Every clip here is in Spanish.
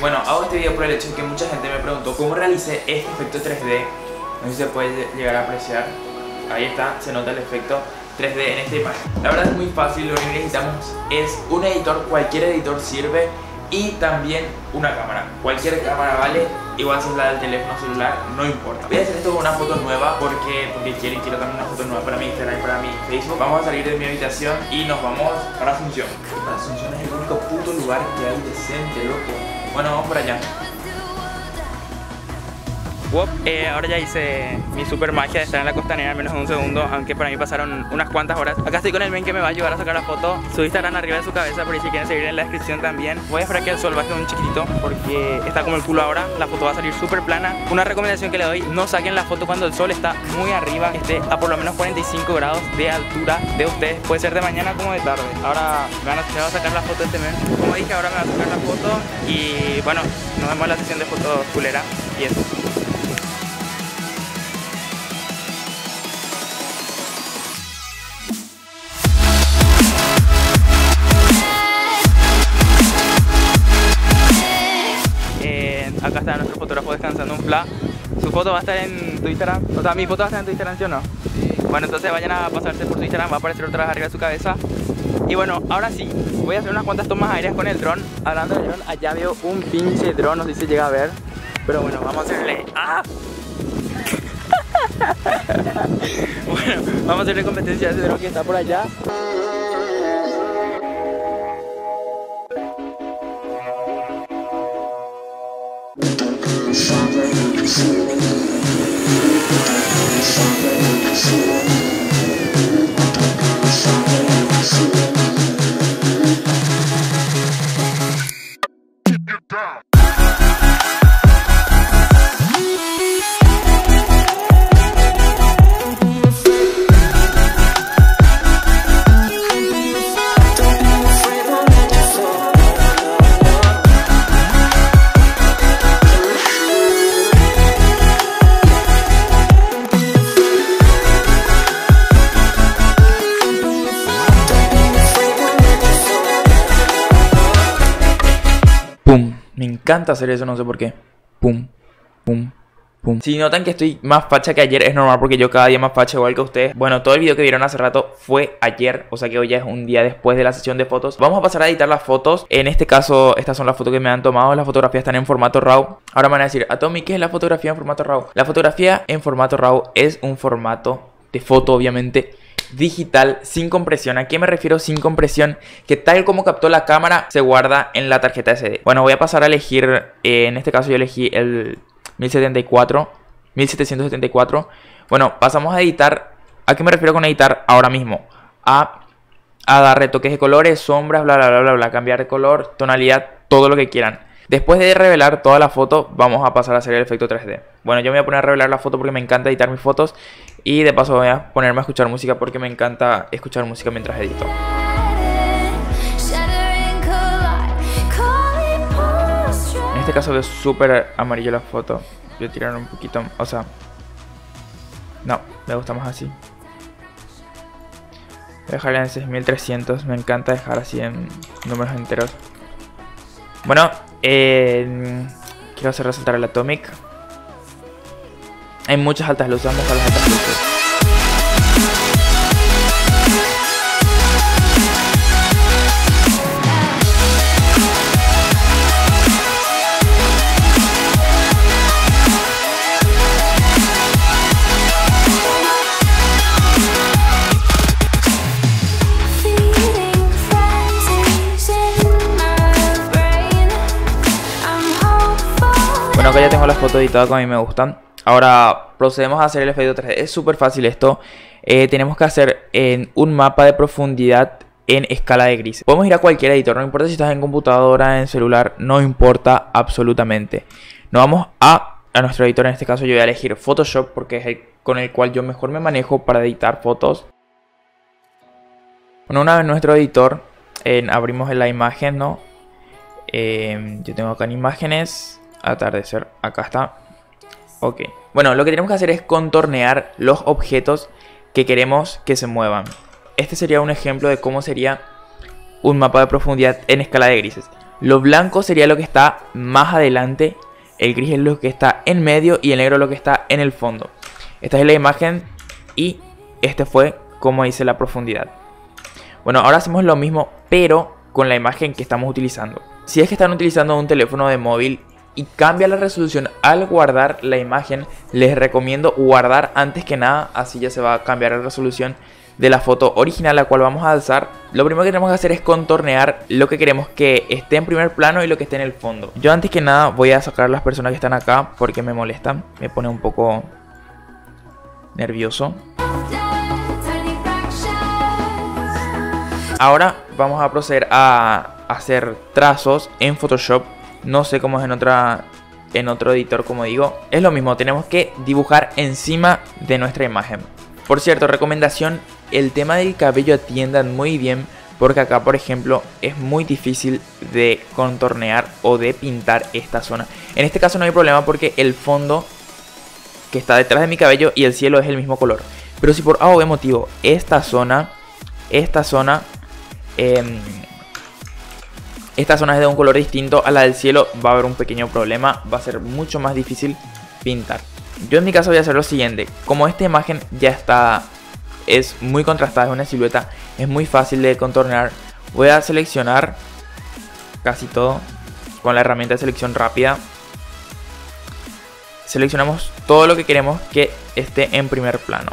Bueno, hago este video por el hecho de que mucha gente me preguntó cómo realicé este efecto 3D. No sé si se puede llegar a apreciar. Ahí está, se nota el efecto 3D en esta imagen. La verdad es muy fácil, lo único que necesitamos es un editor, cualquier editor sirve, y también una cámara. Cualquier cámara vale, igual si es la del teléfono celular, no importa. Voy a hacer esto con una foto nueva porque quiero también una foto nueva para mi Instagram y para mi Facebook. Vamos a salir de mi habitación y nos vamos para Asunción. Para Asunción es el único puto lugar que hay decente, loco. Bueno, vamos para allá. Ahora ya hice mi super magia de estar en la costanera en menos de un segundo, aunque para mí pasaron unas cuantas horas. Acá estoy con el men que me va a ayudar a sacar la foto. Su Instagram arriba de su cabeza, por si quieren seguir en la descripción también. Voy a esperar que el sol baje un chiquitito porque está como el culo ahora. La foto va a salir súper plana. Una recomendación que le doy: no saquen la foto cuando el sol está muy arriba, que esté a por lo menos 45 grados de altura de ustedes. Puede ser de mañana como de tarde. Ahora me van a sacar la foto de este men. Como dije, ahora me va a sacar la foto y bueno, nos vemos en la sesión de fotos culera y eso. Acá está nuestro fotógrafo descansando un fla. Su foto va a estar en tu Instagram. O sea, mi foto va a estar en tu Instagram, ¿sí o no? Sí. Bueno, entonces vayan a pasarse por su Instagram. Va a aparecer otra vez arriba de su cabeza. Y bueno, ahora sí, voy a hacer unas cuantas tomas aéreas con el dron. Hablando del dron, allá veo un pinche dron. No sé si se llega a ver, pero bueno, vamos a hacerle... ¡Ah! Bueno, vamos a hacerle competencia a ese dron que está por allá. Pum, me encanta hacer eso, no sé por qué. Pum, pum, pum. Si notan que estoy más facha que ayer, es normal porque yo cada día más facha igual que ustedes. Bueno, todo el video que vieron hace rato fue ayer, o sea que hoy ya es un día después de la sesión de fotos. Vamos a pasar a editar las fotos. En este caso, estas son las fotos que me han tomado. Las fotografías están en formato RAW. Ahora me van a decir, Atomy, ¿qué es la fotografía en formato RAW? La fotografía en formato RAW es un formato de foto, obviamente, digital, sin compresión. ¿A qué me refiero sin compresión? Que tal como captó la cámara se guarda en la tarjeta SD. Bueno, voy a pasar a elegir, en este caso yo elegí el 1774. Bueno, pasamos a editar. ¿A qué me refiero con editar ahora mismo? A dar retoques de colores, sombras, bla bla bla bla bla, cambiar de color, tonalidad, todo lo que quieran. Después de revelar toda la foto, vamos a pasar a hacer el efecto 3D. Bueno, yo me voy a poner a revelar la foto porque me encanta editar mis fotos. Y de paso voy a ponerme a escuchar música porque me encanta escuchar música mientras edito. En este caso veo súper amarillo la foto. Voy a tirar un poquito, o sea... No, me gusta más así. Voy a dejarla en 6300, me encanta dejar así en números enteros. Bueno, quiero hacer resaltar el Atomic. Hay muchas altas luces, vamos a las altas luces. Bueno, acá ya tengo las fotos editadas que a mí me gustan. Ahora procedemos a hacer el efecto 3D. Es súper fácil esto. Tenemos que hacer un mapa de profundidad en escala de grises. Podemos ir a cualquier editor, no importa si estás en computadora, en celular, no importa absolutamente. Nos vamos a nuestro editor. En este caso yo voy a elegir Photoshop porque es el con el cual yo mejor me manejo para editar fotos. Bueno, una vez nuestro editor, abrimos la imagen, ¿no? Yo tengo acá en imágenes, atardecer, acá está. Ok, bueno, lo que tenemos que hacer es contornear los objetos que queremos que se muevan. Este sería un ejemplo de cómo sería un mapa de profundidad en escala de grises. Lo blanco sería lo que está más adelante, el gris es lo que está en medio y el negro lo que está en el fondo. Esta es la imagen y este fue como hice la profundidad. Bueno, ahora hacemos lo mismo pero con la imagen que estamos utilizando. Si es que están utilizando un teléfono de móvil y cambia la resolución al guardar la imagen, les recomiendo guardar antes que nada, así ya se va a cambiar la resolución de la foto original, la cual vamos a alzar. Lo primero que tenemos que hacer es contornear lo que queremos que esté en primer plano y lo que esté en el fondo. Yo antes que nada voy a sacar las personas que están acá porque me molestan, me pone un poco nervioso. Ahora vamos a proceder a hacer trazos en Photoshop. No sé cómo es en otro editor, como digo. Es lo mismo, tenemos que dibujar encima de nuestra imagen. Por cierto, recomendación, el tema del cabello atiendan muy bien, porque acá, por ejemplo, es muy difícil de contornear o de pintar esta zona. En este caso no hay problema porque el fondo que está detrás de mi cabello y el cielo es el mismo color. Pero si por algún motivo esta zona es de un color distinto a la del cielo, va a haber un pequeño problema, va a ser mucho más difícil pintar. Yo en mi caso voy a hacer lo siguiente, como esta imagen ya está, es muy contrastada, es una silueta, es muy fácil de contornear, voy a seleccionar casi todo con la herramienta de selección rápida. Seleccionamos todo lo que queremos que esté en primer plano.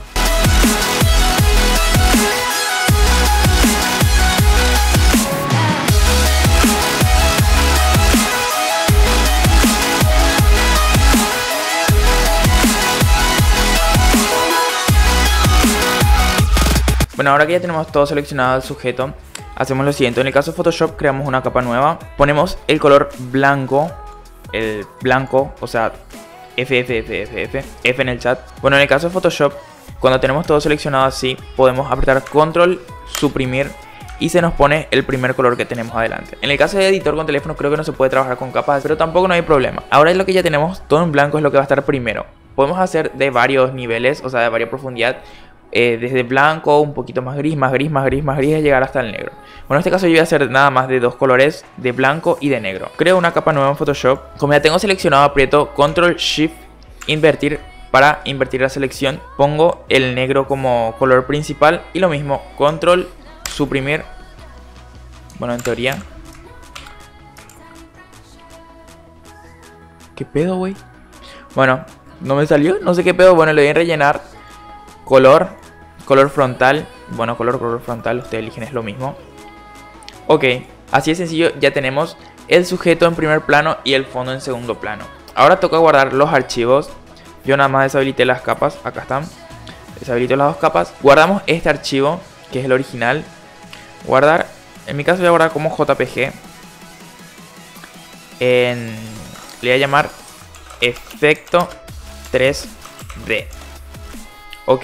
Bueno, ahora que ya tenemos todo seleccionado el sujeto, hacemos lo siguiente. En el caso de Photoshop creamos una capa nueva, ponemos el color blanco, o sea, F en el chat. Bueno, en el caso de Photoshop, cuando tenemos todo seleccionado así, podemos apretar control, suprimir y se nos pone el primer color que tenemos adelante. En el caso de editor con teléfono creo que no se puede trabajar con capas, pero tampoco no hay problema. Ahora es lo que ya tenemos, todo en blanco es lo que va a estar primero. Podemos hacer de varios niveles, o sea, de varias profundidad. Desde blanco, un poquito más gris, más gris, más gris, más gris, y llegar hasta el negro. Bueno, en este caso yo voy a hacer nada más de dos colores, de blanco y de negro. Creo una capa nueva en Photoshop. Como ya tengo seleccionado, aprieto Control Shift Invertir para invertir la selección. Pongo el negro como color principal y lo mismo, Control Suprimir. Bueno, en teoría. ¿Qué pedo, güey? Bueno, no me salió, no sé qué pedo. Bueno, le voy a rellenar color frontal. Bueno, color frontal, ustedes eligen, es lo mismo. Ok, así de sencillo, ya tenemos el sujeto en primer plano y el fondo en segundo plano. Ahora toca guardar los archivos. Yo nada más deshabilité las capas, acá están. Deshabilito las dos capas. Guardamos este archivo, que es el original. Guardar, en mi caso voy a guardar como JPG. Le voy a llamar efecto 3D. Ok.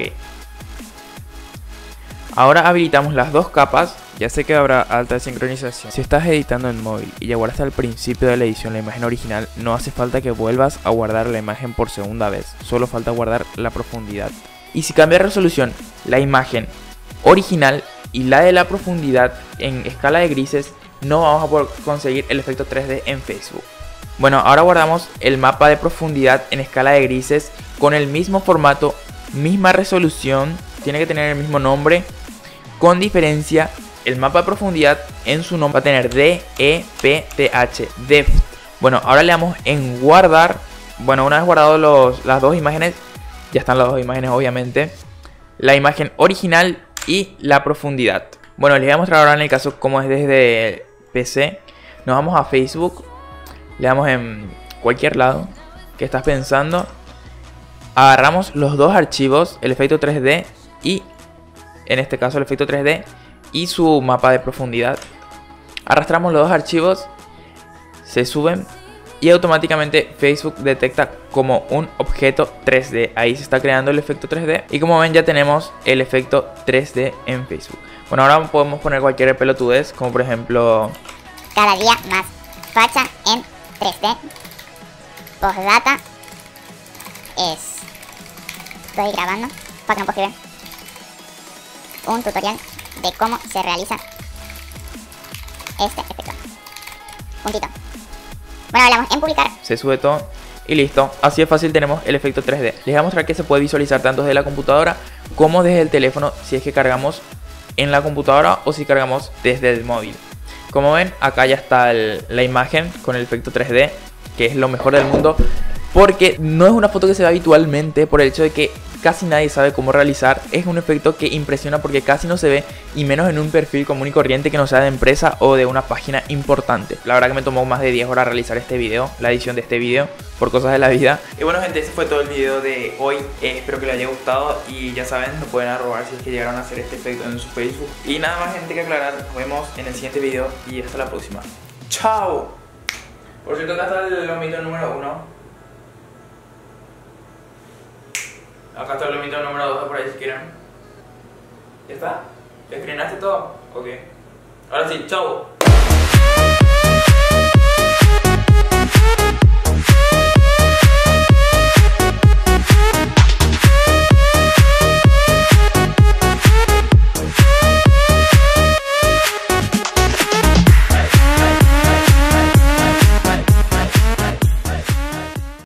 Ahora habilitamos las dos capas. Ya sé que habrá alta sincronización. Si estás editando en móvil y ya guardaste al principio de la edición la imagen original, no hace falta que vuelvas a guardar la imagen por segunda vez. Solo falta guardar la profundidad. Y si cambia de resolución la imagen original y la de la profundidad en escala de grises, no vamos a poder conseguir el efecto 3D en Facebook. Bueno, ahora guardamos el mapa de profundidad en escala de grises con el mismo formato, misma resolución, tiene que tener el mismo nombre. Con diferencia, el mapa de profundidad en su nombre va a tener DEPTH, depth. Bueno, ahora le damos en guardar. Bueno, una vez guardado las dos imágenes, ya están las dos imágenes obviamente. La imagen original y la profundidad. Bueno, les voy a mostrar ahora en el caso como es desde PC. Nos vamos a Facebook, le damos en cualquier lado que estás pensando. Agarramos los dos archivos, el efecto 3D y en este caso el efecto 3D y su mapa de profundidad. Arrastramos los dos archivos, se suben y automáticamente Facebook detecta como un objeto 3D. Ahí se está creando el efecto 3D y como ven ya tenemos el efecto 3D en Facebook. Bueno, ahora podemos poner cualquier pelotudez, como por ejemplo cada día más facha en 3D. Postdata es... Estoy grabando para que no pueda escribir un tutorial de cómo se realiza este efecto. Puntito. Bueno, hablamos en publicar. Se sube todo y listo. Así de fácil tenemos el efecto 3D. Les voy a mostrar que se puede visualizar tanto desde la computadora como desde el teléfono si es que cargamos en la computadora o si cargamos desde el móvil. Como ven, acá ya está la imagen con el efecto 3D, que es lo mejor del mundo, porque no es una foto que se ve habitualmente por el hecho de que casi nadie sabe cómo realizar. Es un efecto que impresiona porque casi no se ve, y menos en un perfil común y corriente que no sea de empresa o de una página importante. La verdad que me tomó más de 10 horas realizar este video, la edición de este video, por cosas de la vida. Y bueno, gente, ese fue todo el video de hoy. Espero que les haya gustado y ya saben, lo pueden arrobar si es que llegaron a hacer este efecto en su Facebook. Y nada más, gente, que aclarar. Nos vemos en el siguiente video y hasta la próxima. ¡Chao! Por cierto, acá está el lomito número 1. Acá está el lomito número 2 por ahí si quieren. ¿Ya está? ¿Ya escribiste todo? Ok. Ahora sí, chao.